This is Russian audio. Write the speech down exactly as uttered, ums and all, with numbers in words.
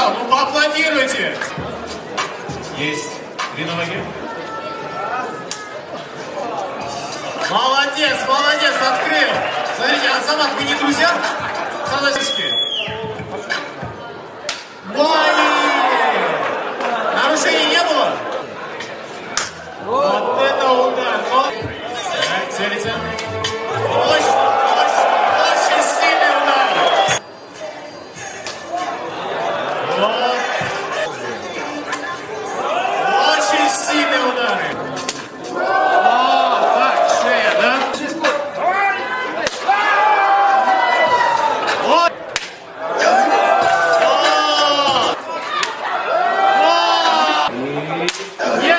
сказал? Ну поаплодируйте. Есть. Три на ноге. Молодец, молодец, открыл. Смотрите, Азамат, вы не друзья? Солодочки. Нарушений не было? Вот это удар. Так, целится. Очень, очень, очень сильный удар. Вот. Очень сильный удар. О, так, шея, да? Вот. О. О.